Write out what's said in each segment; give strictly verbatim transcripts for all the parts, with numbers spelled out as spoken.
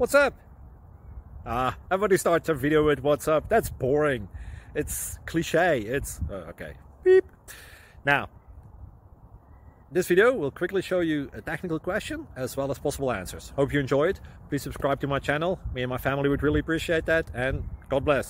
what's up? Ah, everybody starts a video with what's up. That's boring. It's cliche. It's uh, okay. Beep. Now, this video will quickly show you a technical question as well as possible answers. Hope you enjoy it. Please subscribe to my channel. Me and my family would really appreciate that, and God bless.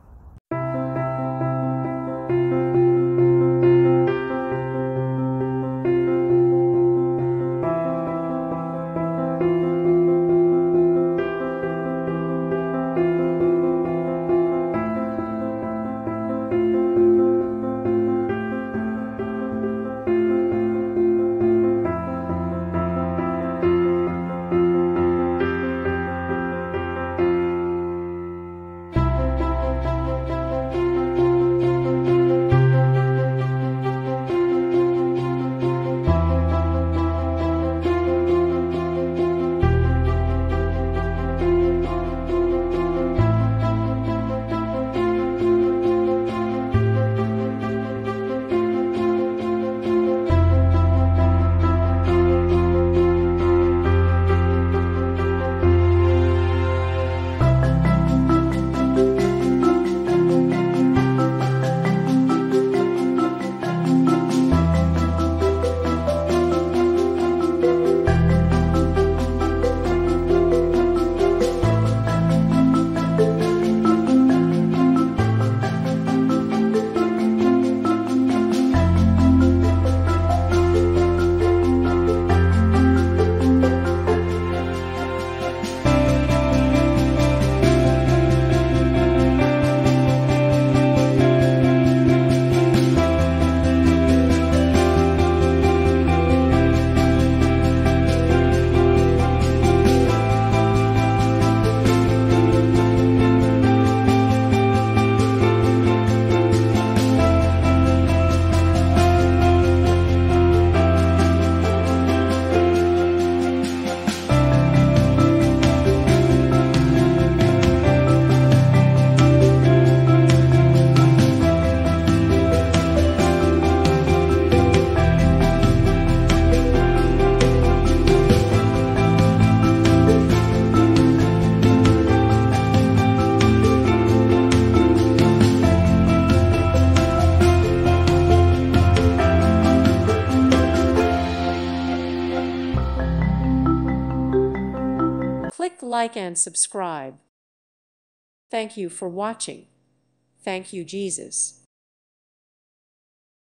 Click like and subscribe. Thank you for watching. Thank you, Jesus.